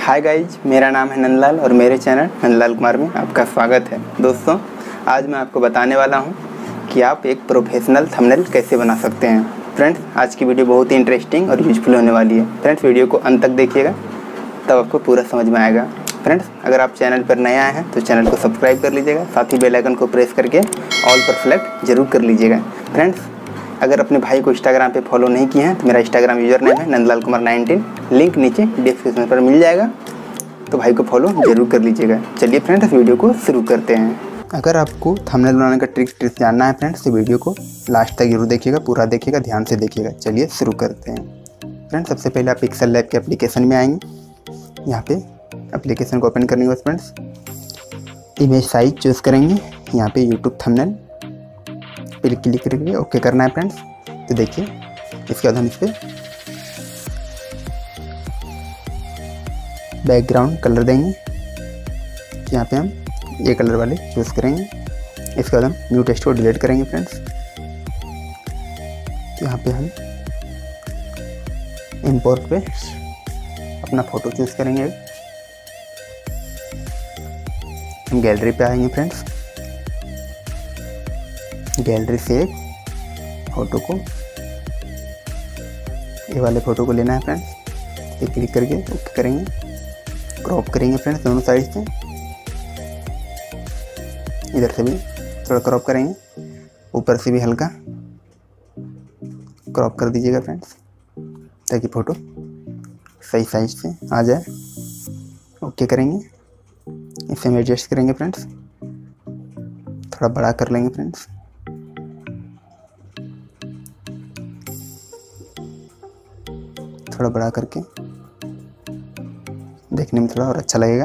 Hi guys, मेरा नाम है नंदलाल और मेरे चैनल नंदलाल कुमार में आपका स्वागत है। दोस्तों, आज मैं आपको बताने वाला हूं कि आप एक प्रोफेशनल थंबनेल कैसे बना सकते हैं। फ्रेंड्स, आज की वीडियो बहुत ही इंटरेस्टिंग और यूजफुल होने वाली है। फ्रेंड्स, वीडियो को अंत तक देखिएगा, तब आपको पूरा समझ में आएगा। फ्रेंड्स, अगर आप चैनल पर नए आए हैं तो चैनल को सब्सक्राइब कर लीजिएगा, साथ ही बेल आइकन को प्रेस करके ऑल पर सेलेक्ट जरूर कर लीजिएगा। फ्रेंड्स, अगर अपने भाई को इंस्टाग्राम पे फॉलो नहीं किए हैं तो मेरा इंस्टाग्राम यूज़र नेम है नंदलाल कुमार 19, लिंक नीचे डिस्क्रिप्शन पर मिल जाएगा, तो भाई को फॉलो जरूर कर लीजिएगा। चलिए फ्रेंड्स, वीडियो को शुरू करते हैं। अगर आपको थंबनेल बनाने का ट्रिक जानना है फ्रेंड्स, तो वीडियो को लास्ट तक जरूर देखिएगा, पूरा देखिएगा, ध्यान से देखिएगा। चलिए शुरू करते हैं। फ्रेंड्स, सबसे पहले आप पिक्सल लैब के एप्लीकेशन में आएंगे। यहाँ पे एप्लीकेशन को ओपन करने के बाद फ्रेंड्स इमेज साइज चूज़ करेंगे। यहाँ पे यूट्यूब थंबनेल पे क्लिक करके ओके करना है फ्रेंड्स। तो देखिए, इसके बाद हम इस पर बैकग्राउंड कलर देंगे। यहाँ पे हम ये कलर वाले चूज़ करेंगे। इसके बाद हम न्यू टेक्स्ट को डिलीट करेंगे फ्रेंड्स। यहाँ पे हम इंपोर्ट पे अपना फ़ोटो चूज़ करेंगे। हम गैलरी पे आएंगे फ्रेंड्स। गैलरी से एक फ़ोटो को, ये वाले फ़ोटो को लेना है फ्रेंड्स। ये क्लिक करके ओके करेंगे, क्रॉप करेंगे फ्रेंड्स दोनों साइड से। इधर से भी थोड़ा क्रॉप करेंगे, ऊपर से भी हल्का क्रॉप कर दीजिएगा फ्रेंड्स, ताकि फ़ोटो सही साइज से आ जाए। ओके करेंगे, इसे हम एडजस्ट करेंगे फ्रेंड्स, थोड़ा बड़ा कर लेंगे फ्रेंड्स। थोड़ा बड़ा करके देखने में थोड़ा और अच्छा लगेगा।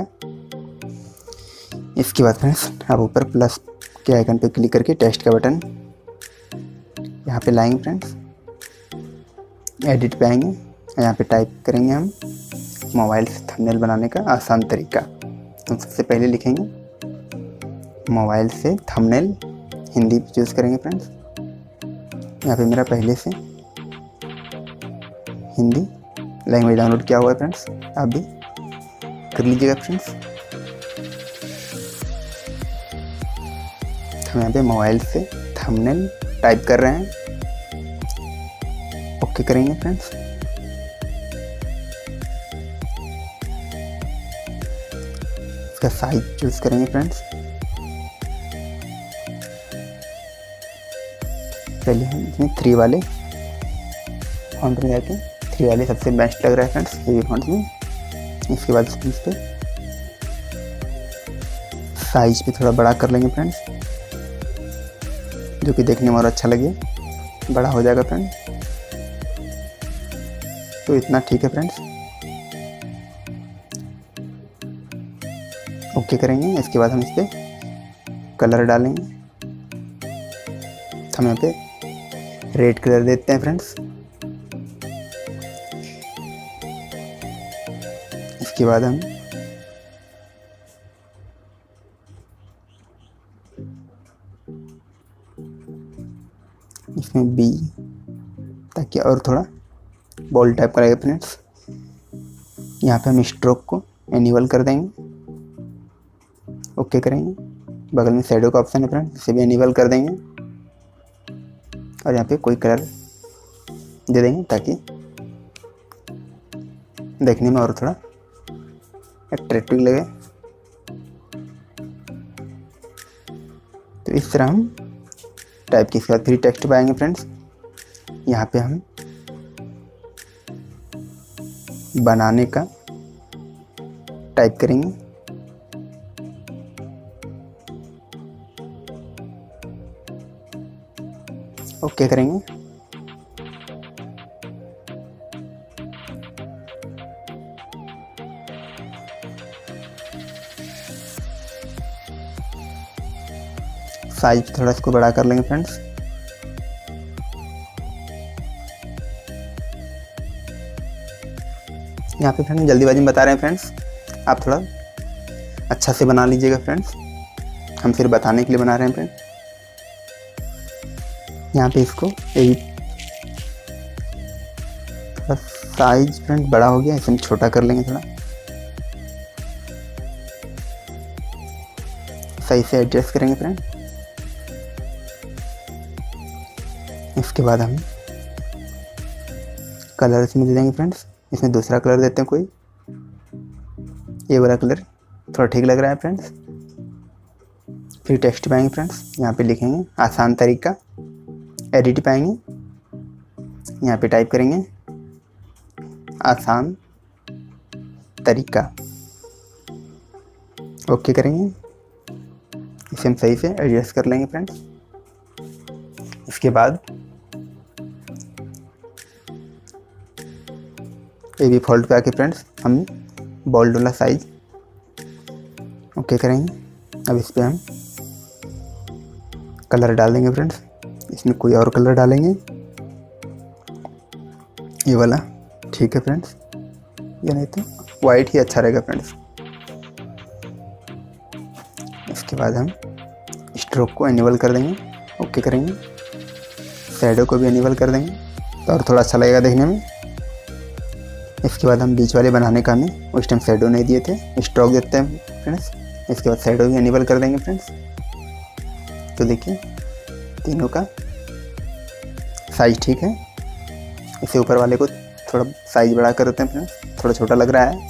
इसके बाद फ्रेंड्स आप ऊपर प्लस के आइकन पे क्लिक करके टेक्स्ट का बटन यहाँ पे लाएंगे फ्रेंड्स। एडिट पे आएंगे, यहाँ पे टाइप करेंगे हम मोबाइल से थंबनेल बनाने का आसान तरीका। तो सबसे पहले लिखेंगे मोबाइल से थंबनेल, हिंदी चूज़ करेंगे फ्रेंड्स। यहाँ पे मेरा पहले से हिंदी लैंग्वेज डाउनलोड किया हुआ है फ्रेंड्स, आप भी कर लीजिएगा फ्रेंड्स। हम यहाँ पे मोबाइल से थंबनेल टाइप कर रहे हैं, ओके करेंगे फ्रेंड्स। इसका साइज चूज करेंगे फ्रेंड्स। पहले हम इसमें 3 वाले फॉन्ट में जाके 3 वाले सबसे बेस्ट लग रहा है फ्रेंड्स, हेवी फॉन्ट में। इसके बाद इस पे साइज भी थोड़ा बड़ा कर लेंगे फ्रेंड्स, जो कि देखने में और अच्छा लगे, बड़ा हो जाएगा फ्रेंड्स। तो इतना ठीक है फ्रेंड्स, ओके करेंगे। इसके बाद हम इस पे कलर डालेंगे। हम यहाँ पे रेड कलर देते हैं फ्रेंड्स। इसके बाद हम इसमें बी, ताकि और थोड़ा बोल्ड टाइप करेगा फ्रेंड्स। यहाँ पे हम स्ट्रोक को एनेबल कर देंगे, ओके करेंगे। बगल में शैडो का ऑप्शन है फ्रेंड्स, इसे भी एनेबल कर देंगे। और यहाँ पे कोई कलर दे देंगे, ताकि देखने में और थोड़ा अट्रैक्टिव लगे। तो इस तरह हम टाइप के बाद फिर टेक्स्ट पाएंगे फ्रेंड्स। यहाँ पे हम बनाने का टाइप करेंगे। ओके करेंगे। साइज थोड़ा इसको बड़ा कर लेंगे फ्रेंड्स। यहाँ पे फ्रेंड्स जल्दीबाजी में बता रहे हैं फ्रेंड्स, आप थोड़ा अच्छा से बना लीजिएगा फ्रेंड्स, हम सिर्फ बताने के लिए बना रहे हैं फ्रेंड्स। यहाँ पे इसको थोड़ा साइज फ्रेंड बड़ा हो गया, इसे हम छोटा कर लेंगे थोड़ा। सही से एडजस्ट करेंगे फ्रेंड। इसके बाद हम कलर इसमें दे देंगे फ्रेंड्स। इसमें दूसरा कलर देते हैं कोई, ये वाला कलर थोड़ा ठीक लग रहा है फ्रेंड्स। फिर टेक्स्ट पाएंगे फ्रेंड्स, यहाँ पे लिखेंगे आसान तरीका। एडिट पाएंगे, यहाँ पे टाइप करेंगे आसान तरीका। ओके करेंगे, इसे हम सही से एडजस्ट कर लेंगे फ्रेंड्स। इसके बाद ये भी फोल्ड पे आके फ्रेंड्स हम बोल्ड वाला साइज ओके करेंगे। अब इस पर हम कलर डाल देंगे फ्रेंड्स। इसमें कोई और कलर डालेंगे, ये वाला ठीक है फ्रेंड्स, या नहीं तो वाइट ही अच्छा रहेगा फ्रेंड्स। इसके बाद हम स्ट्रोक को एनेबल कर देंगे, ओके करेंगे। शैडो को भी एनेबल कर देंगे तो और थोड़ा अच्छा लगेगा देखने में। इसके बाद हम बीच वाले बनाने का हमें उस टाइम शैडो नहीं दिए थे, स्ट्रोक देते हैं फ्रेंड्स। इसके बाद शैडो भी एनेबल कर देंगे फ्रेंड्स। तो देखिए तीनों का साइज ठीक है। इसे ऊपर वाले को थोड़ा साइज बड़ा कर देते हैं फ्रेंड्स, थोड़ा छोटा लग रहा है।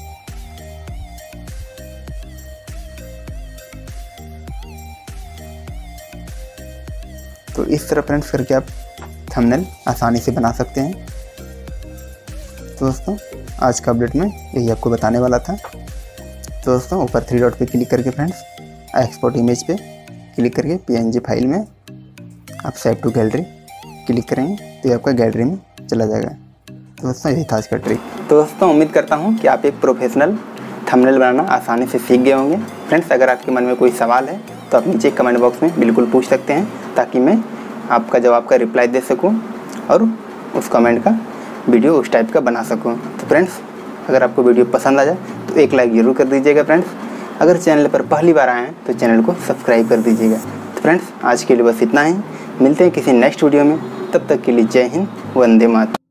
तो इस तरह फ्रेंड्स करके आप थंबनेल आसानी से बना सकते हैं। तो दोस्तों आज का अपडेट में यही आपको बताने वाला था। तो दोस्तों ऊपर 3 डॉट पे क्लिक करके फ्रेंड्स एक्सपोर्ट इमेज पे क्लिक करके PNG फाइल में आप सेव टू गैलरी क्लिक करेंगे तो ये आपका गैलरी में चला जाएगा। तो दोस्तों यही था आज का ट्रिक। तो दोस्तों उम्मीद करता हूँ कि आप एक प्रोफेशनल थंबनेल बनाना आसानी से सीख गए होंगे। फ्रेंड्स अगर आपके मन में कोई सवाल है तो आप नीचे कमेंट बॉक्स में बिल्कुल पूछ सकते हैं, ताकि मैं आपका जवाब का रिप्लाई दे सकूँ और उस कमेंट का वीडियो उस टाइप का बना सकूँ। तो फ्रेंड्स अगर आपको वीडियो पसंद आ जाए तो एक लाइक ज़रूर कर दीजिएगा फ्रेंड्स। अगर चैनल पर पहली बार आए हैं तो चैनल को सब्सक्राइब कर दीजिएगा। तो फ्रेंड्स आज के लिए बस इतना ही, मिलते हैं किसी नेक्स्ट वीडियो में। तब तक के लिए जय हिंद, वंदे मातरम।